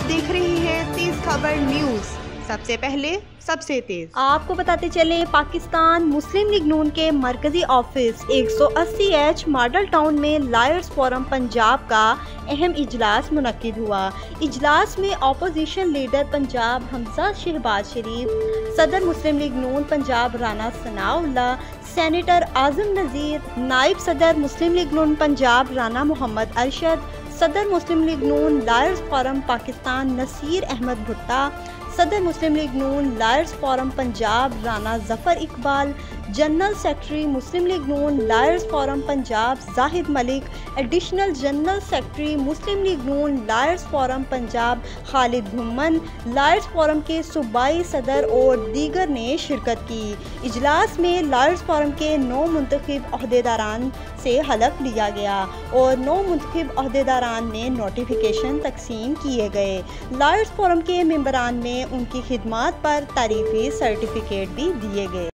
देख रहे हैं तेज खबर न्यूज। सबसे पहले सबसे तेज आपको बताते चले, पाकिस्तान मुस्लिम लीग नून के मरकजी ऑफिस 180H मॉडल टाउन में लायर्स फोरम पंजाब का अहम इजलास मुनक्किद हुआ। इजलास में अपोजिशन लीडर पंजाब हमजा शहबाज शरीफ, सदर Muslim League Noon Punjab Rana Sanaullah, senator Azam Nazir, नायब सदर मुस्लिम लीग नून पंजाब राना मोहम्मद अरशद, सदर Muslim League Noon lawyers forum Pakistan Naseer Ahmad Bhutta, सदर Muslim League Noon lawyers forum Punjab Rana Zafar Iqbal, general secretary Muslim League Noon lawyers forum Punjab Zahid Malik, additional general secretary Muslim League Noon lawyers forum Punjab Khalid Ghumman, lawyers forum के सूबाई सदर और दीगर ने शिरकत की। इजलास में लायर्स फोरम के 9 मुंतखब अहदेदारान से हलफ लिया गया और 9 मुंतखब अहदेदारान ने नोटिफिकेशन तकसीम किए गए। लायर्स फोरम के मेंबरान में उनकी खिदमात पर तारीफी सर्टिफिकेट भी दिए गए।